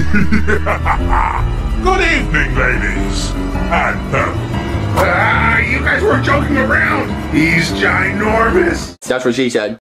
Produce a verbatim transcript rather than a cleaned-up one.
Good evening, ladies. And purple. Ah, you guys were joking around. He's ginormous. That's what she said.